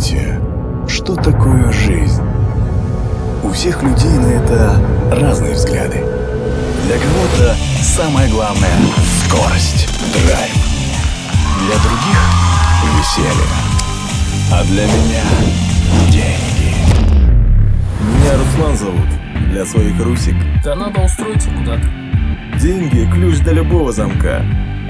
думаете, что такое жизнь? У всех людей на это разные взгляды. Для кого-то самое главное – скорость, драйв. Для других – веселье. А для меня – деньги. Меня Руслан зовут. Для своих русик. Да надо устроиться куда-то. Деньги – ключ до любого замка.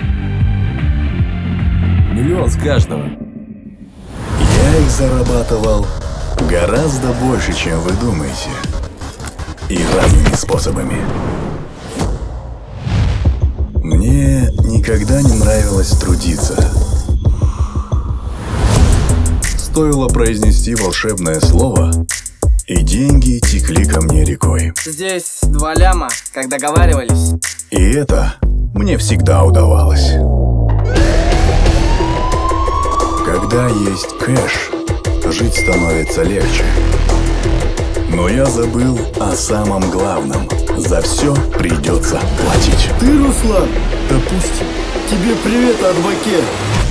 Миллион с каждого. Я их зарабатывал гораздо больше, чем вы думаете. И разными способами. Мне никогда не нравилось трудиться. Стоило произнести волшебное слово, и деньги текли ко мне рекой. Здесь 2 ляма, как договаривались. И это мне всегда удавалось. Когда есть кэш, жить становится легче. Но я забыл о самом главном. За все придется платить. Ты, Руслан? Допустим. Тебе привет от Баке.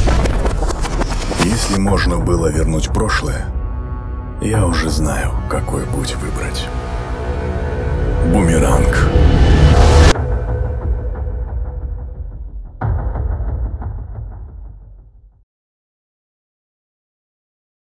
Если можно было вернуть прошлое, я уже знаю, какой путь выбрать.